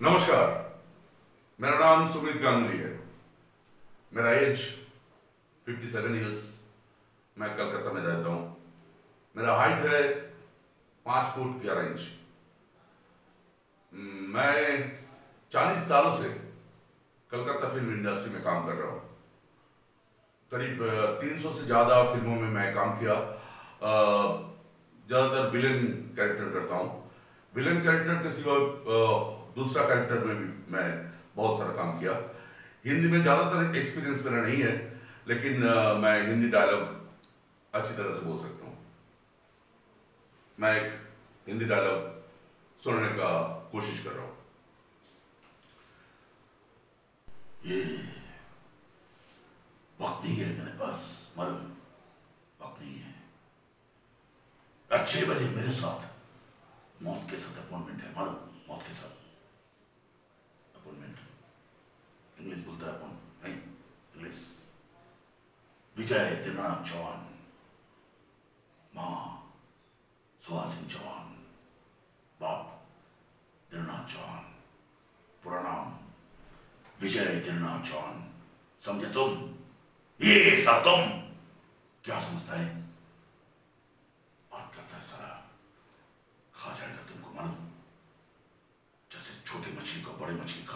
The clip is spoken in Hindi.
नमस्कार। मेरा नाम सुमित गांगुली है। मेरा एज 57 ईयर्स। मैं कलकत्ता में रहता हूँ। मेरा हाइट है 5 फुट 11 इंच। मैं 40 सालों से कलकत्ता फिल्म इंडस्ट्री में काम कर रहा हूँ। करीब 300 से ज़्यादा फिल्मों में मैं काम किया। ज़्यादातर विलेन कैरेक्टर करता हूँ। विलेन कैरेक्टर के सिवा दूसरा कैरेक्टर में भी मैं बहुत सारा काम किया। हिंदी में ज़्यादातर एक्सपीरियंस मेरा नहीं है, लेकिन मैं हिंदी डायलॉग अच्छी तरह से बोल सकता हूँ। मैं एक हिंदी डायलॉग सुनने का कोशिश कर रहा हूँ। ये वक्त नहीं है मेरे पास, मालूम, वक्त नहीं है। 6 बजे मेरे साथ मौत के साथ अपॉइंटमेंट है, मालूम, मौत के साथ अपॉइंटमेंट। इंग्लिश बोलता है अपन, नहीं इंग्लिश। विजय दिनानाथ चौहान, माँ सुहासिनी चौहान, बाप दिनानाथ चौहान, पूरा नाम विजय दिनानाथ चौहान। समझे तुम? ये सब तुम क्या समझता है? बात करता है सारा, खा जाएगा तुमको, मालूम, जैसे छोटी मछली को बड़ी मछली